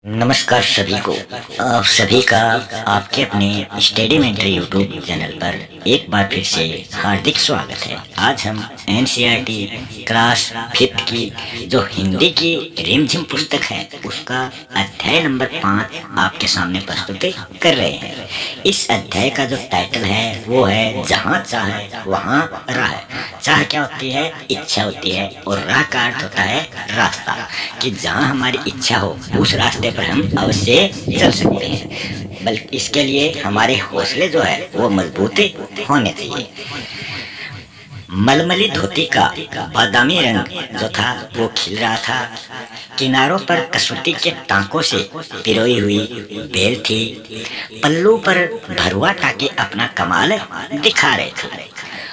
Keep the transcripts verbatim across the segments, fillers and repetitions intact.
नमस्कार सभी को। आप सभी का आपके अपने स्टडी मेंटर यूट्यूब चैनल पर एक बार फिर से हार्दिक स्वागत है। आज हम एनसीईआरटी क्लास फिफ्थ की जो हिंदी की रिमझिम पुस्तक है उसका अध्याय नंबर पाँच आपके सामने प्रस्तुत कर रहे हैं। इस अध्याय का जो टाइटल है वो है जहाँ चाहे वहाँ राह। चाह क्या होती है? इच्छा होती है, और राह का अर्थ होता है रास्ता, कि जहाँ हमारी इच्छा हो उस रास्ते पर हम अवश्य चल सकते हैं। बल्कि इसके लिए हमारे हौसले जो है वो मजबूत होने चाहिए। मलमली धोती का बादामी रंग जो था वो खिल रहा था। किनारों पर कसौटी के टांकों से पिरोई हुई बेल थी। पल्लू पर भरुआ टाके अपना कमाल दिखा रहे थे।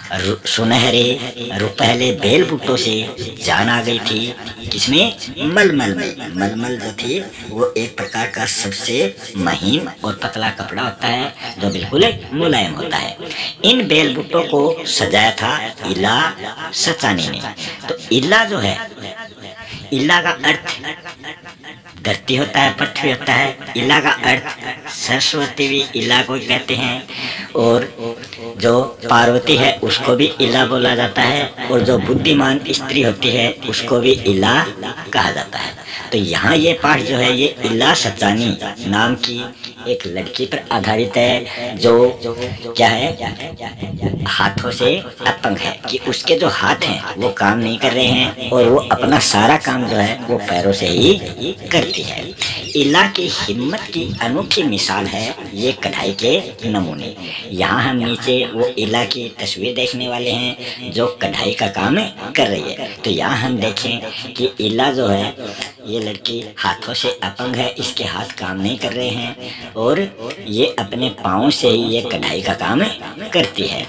सुनहरे रुपहले बेल बूटों से जान आ गई थी। किसमें? मलमल में। मलमल जो थी वो एक प्रकार का सबसे महीन और पतला कपड़ा होता है जो बिल्कुल मुलायम होता है। इन बेल बूटों को सजाया था इला सचानी ने। तो इला जो है, इला का अर्थ धरती होता है, पृथ्वी होता है। इला का अर्थ सरस्वती भी इला को कहते हैं, और जो पार्वती है उसको भी इला बोला जाता है, और जो बुद्धिमान स्त्री होती है उसको भी इला कहा जाता है। तो यहाँ ये पाठ जो है ये इला सचानी नाम की एक लड़की पर आधारित है, जो क्या है, हाथों से अपंग है, कि उसके जो हाथ हैं वो काम नहीं कर रहे हैं और वो अपना सारा काम जो है वो पैरों से ही करती है। इला की हिम्मत की अनोखी मिसाल है ये कढ़ाई के नमूने। यहाँ हम नीचे वो इला की तस्वीर देखने वाले हैं जो कढ़ाई का काम कर रही है। तो यहाँ हम देखें कि इला जो है ये लड़की हाथों से अपंग है, इसके हाथ काम नहीं कर रहे हैं और ये अपने पाँव से ही ये कढ़ाई का काम करती है।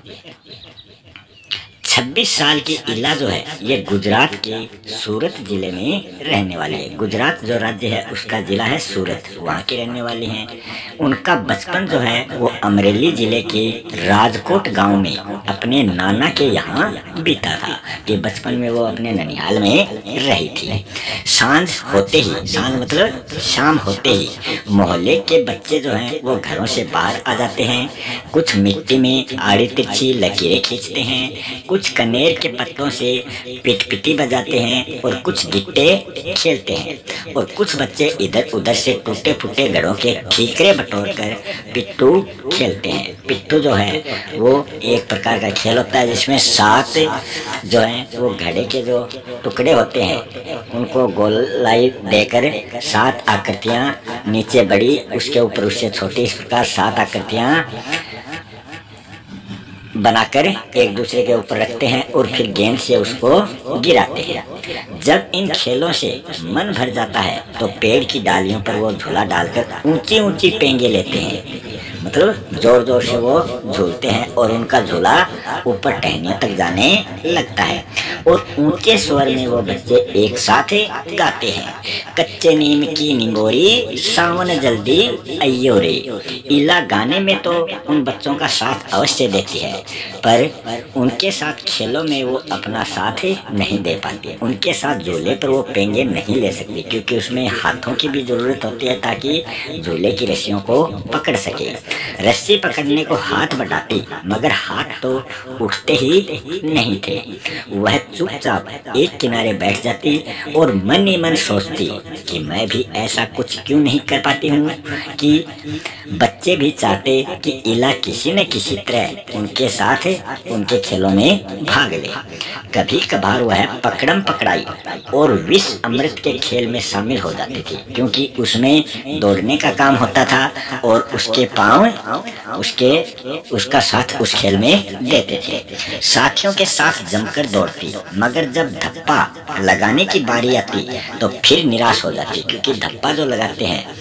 छब्बीस साल की इला जो है ये गुजरात के सूरत जिले में रहने वाली है। गुजरात जो राज्य है उसका जिला है सूरत, वहाँ की रहने वाली हैं। उनका बचपन जो है वो अमरेली जिले के राजकोट गांव में अपने नाना के यहाँ बीता था, कि बचपन में वो अपने ननिहाल में रही थी। सांझ होते ही, सांझ मतलब शाम होते ही मोहल्ले के बच्चे जो हैं वो घरों से बाहर आ जाते हैं। कुछ मिट्टी में आड़ी तिरछी लकीरें खींचते हैं, कुछ कनेर के पत्तों से पिटपिटी बजाते हैं, और कुछ गिट्टे खेलते हैं, और कुछ बच्चे इधर उधर से टूटे फूटे घड़ों के ठीकरे बटोर कर पिट्टू खेलते हैं। पिट्टू जो है वो एक प्रकार का खेल होता है जिसमें सात जो है वो घड़े के जो टुकड़े होते हैं उनको गोलाई देकर सात आकृतियां, नीचे बड़ी उसके ऊपर उससे छोटी, इस प्रकार सात आकृतियां बनाकर एक दूसरे के ऊपर रखते हैं और फिर गेंद से उसको गिराते हैं। जब इन खेलों से मन भर जाता है तो पेड़ की डालियों पर वो झूला डालकर ऊंची ऊंची पेंगे लेते हैं, मतलब जोर जोर से वो झूलते हैं और उनका झूला ऊपर टहनियों तक जाने लगता है, और ऊंचे स्वर में वो बच्चे एक साथ गाते हैं। कच्चे नीम की निंगोरी सावन जल्दी अयो रे। इला गाने में तो उन बच्चों का साथ अवश्य देती है, पर उनके साथ खेलों में वो अपना साथ नहीं दे पाती। उनके साथ झूले पर वो पेंगे नहीं ले सकती, क्योंकि उसमें हाथों की भी जरूरत होती है ताकि झूले की रस्सियों को पकड़ सके। रस्सी पकड़ने को हाथ बढ़ाती, मगर हाथ तो उठते ही नहीं थे। वह चुपचाप एक किनारे बैठ जाती और मन ही मन सोचती कि मैं भी ऐसा कुछ क्यों नहीं कर पाती हूँ, कि बच्चे भी चाहते कि इला किसी न किसी तरह उनके साथ उनके खेलों में भाग ले। कभी कभार वह पकड़म पकड़ाई और विष अमृत के खेल में शामिल हो जाती थी, क्योंकि उसमें दौड़ने का काम होता था और उसके पांव उसके उसका साथ उस खेल में देते थे। साथियों के साथ जमकर दौड़ती, मगर जब धप्पा लगाने की बारी आती तो फिर निराश हो जाती, क्योंकि धप्पा जो लगाते हैं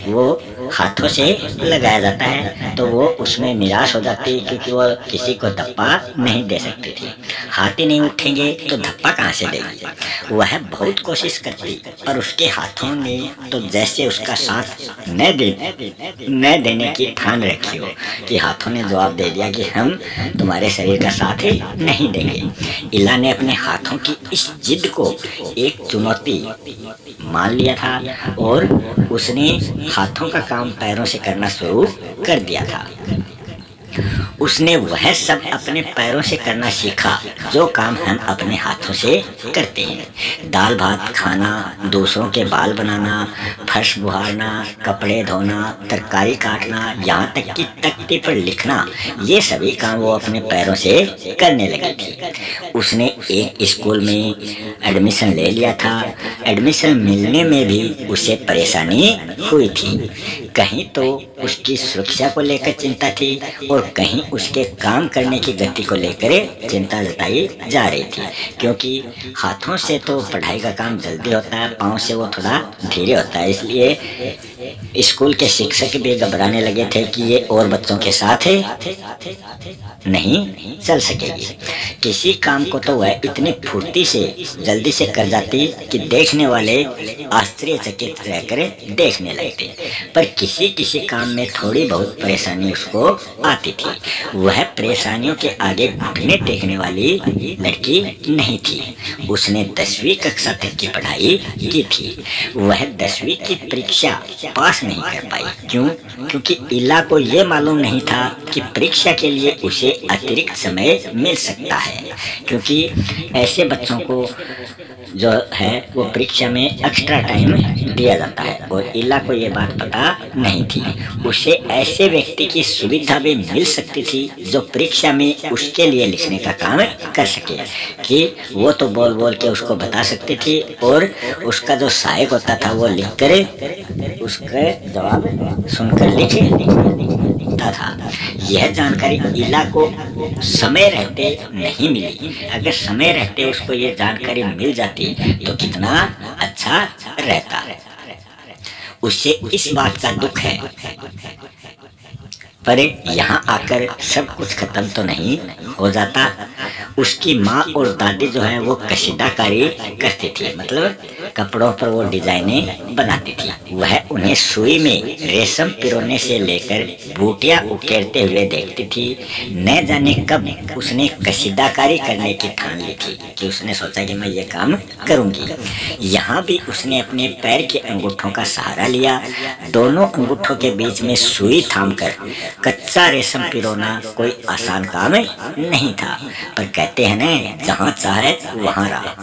वो हाथों से लगाया जाता है तो वो उसमें निराश हो जाती क्योंकि वो किसी को धप्पा नहीं दे सकती थी। हाथ ही नहीं उठेंगे तो धप्पा कहाँ से देगी। वह बहुत कोशिश करती पर उसके हाथों ने तो जैसे उसका साथ न दे न देने की ठान रखी हो कि हाथों ने जवाब दे दिया कि हम तुम्हारे शरीर का साथ ही नहीं देंगे। इला ने अपने हाथों की इस जिद को एक चुनौती मान लिया था और उसने हाथों का काम पैरों से करना शुरू कर दिया था। उसने वह सब अपने पैरों से करना सीखा जो काम हम अपने हाथों से करते हैं। दाल भात खाना, दूसरों के बाल बनाना, फर्श बुहारना, कपड़े धोना, तरकारी काटना, यहाँ तक कि तख्ते पर लिखना, ये सभी काम वो अपने पैरों से करने लगी थी। उसने एक स्कूल में एडमिशन ले लिया था। एडमिशन मिलने में भी उसे परेशानी हुई थी। कहीं तो उसकी सुरक्षा को लेकर चिंता थी और कहीं उसके काम करने की गति को लेकर चिंता जताई जा रही थी, क्योंकि हाथों से तो पढ़ाई का काम जल्दी होता है, पाँव से वो थोड़ा धीरे होता है। इसलिए स्कूल के शिक्षक भी घबराने लगे थे कि ये और बच्चों के साथ नहीं चल सकेगी। किसी काम को तो वह इतनी फुर्ती से जल्दी से कर जाती कि देखने वाले आश्चर्यचकित रहकर देखने लगते, पर किसी किसी काम में थोड़ी बहुत परेशानी उसको आती थी। वह परेशानियों के आगे घुटने टेकने वाली लड़की नहीं थी। उसने दसवीं कक्षा तक की पढ़ाई की थी। वह दसवीं की परीक्षा पास नहीं कर पाई। क्यों? क्योंकि इला को ये मालूम नहीं था कि परीक्षा के लिए उसे अतिरिक्त समय मिल सकता है, क्योंकि ऐसे बच्चों को जो है वो परीक्षा में एक्स्ट्रा टाइम दिया जाता है और इला को ये बात पता नहीं थी। उसे ऐसे व्यक्ति की सुविधा भी मिल सकती थी जो परीक्षा में उसके लिए लिखने का काम कर सके, कि वो तो बोल बोल के उसको बता सकती थी और उसका जो सहायक होता था वो लिख कर उसके जवाब सुनकर लिखे था। यह जानकारी इला को समय रहते नहीं मिली। अगर समय रहते उसको ये जानकारी मिल जाती तो कितना अच्छा रहता। उसे इस बात का दुख है, पर यहाँ आकर सब कुछ खत्म तो नहीं हो जाता। उसकी माँ और दादी जो है वो कशीदाकारी करती थी, मतलब कपड़ों पर वो डिजाइनें बनाती थी। वह उन्हें सुई में रेशम पिरोने से लेकर बूटियां उकेरते हुए देखती थी। न जाने कब उसने कशीदाकारी करने की ठान ली थी कि उसने सोचा कि मैं ये काम करूंगी। यहाँ भी उसने अपने पैर के अंगूठों का सहारा लिया। दोनों अंगूठों के बीच में सुई थामकर कच्चा रेशम पिरोना कोई आसान काम नहीं था, पर कहते हैं ना, जहाँ चाहे वहाँ रहा।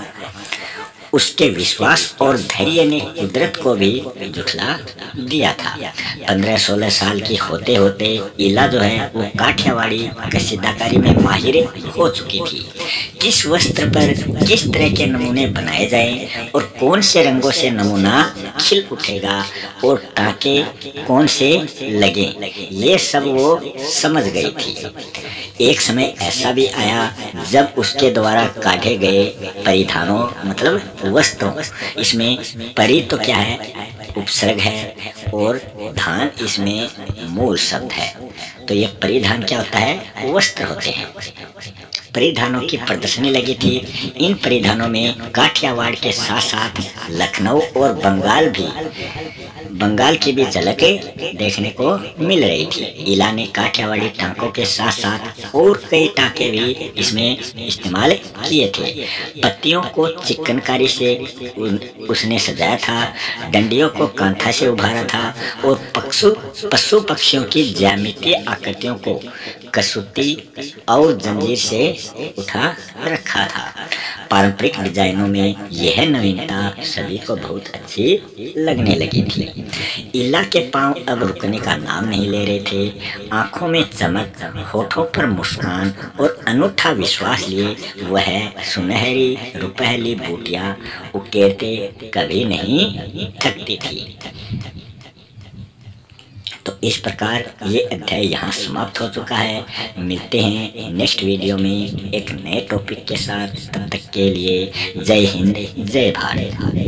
उसके विश्वास और धैर्य ने कुदरत को भी झुठला दिया था। पंद्रह सोलह साल की होते होते इला जो है वो काठियावाड़ी कशीदाकारी में माहिर हो चुकी थी। किस वस्त्र पर किस तरह के नमूने बनाए जाएं और कौन से रंगों से नमूना खिल उठेगा और टाके कौन से लगे, ये सब वो समझ गई थी। एक समय ऐसा भी आया जब उसके द्वारा काढ़े गए परिधानों, मतलब वस्त्रों, इसमें परि तो क्या है, उपसर्ग है, और धान इसमें मूल शब्द है। तो ये परिधान क्या होता है? वस्त्र होते हैं। परिधानों की प्रदर्शनी लगी थी। इन परिधानों में काठियावाड़ के साथ साथ लखनऊ और बंगाल भी बंगाल की भी झलक देखने को मिल रही थी। इला ने काठियावाड़ी टांकों के साथ साथ और कई टाके भी इसमें इस्तेमाल किए थे। पत्तियों को चिकनकारी से उसने सजाया था, डंडियों को कांथा से उभारा था और पक्षु पशु पक्षियों की ज्यामितीय आकृतियों को कसूती और जंजीर से उठा रखा था। पारंपरिक डिजाइनों में यह नवीनता सभी को बहुत अच्छी लगने लगी थी। इला के पांव अब रुकने का नाम नहीं ले रहे थे। आंखों में चमक, होठों पर मुस्कान और अनूठा विश्वास लिए वह सुनहरी रुपहली बूटियां उकेरते कभी नहीं थकती थी। तो इस प्रकार ये अध्याय यहाँ समाप्त हो चुका है। मिलते हैं नेक्स्ट वीडियो में एक नए टॉपिक के साथ। तब तक के लिए जय हिंद, जय भारत।